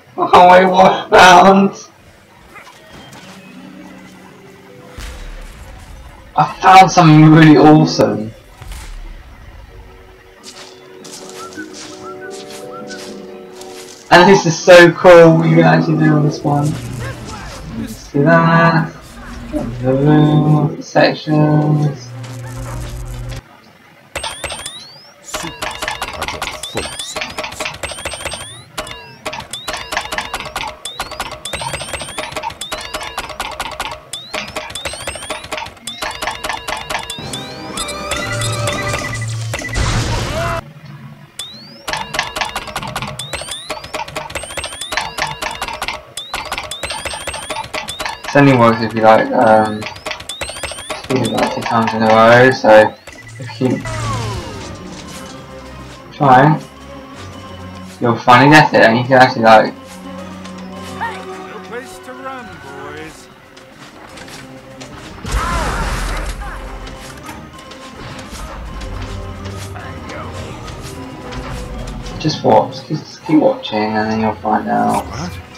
Oh, I was found. I found something really awesome. And this is so cool what you can actually do on this one. See that? The room, the sections. Supers are just full of secrets. It only works if you like, do it like 2 times in a row, so if you keep trying, you'll finally get it, and you can actually like... No place to run, boys. Just watch, just keep watching, and then you'll find out. What?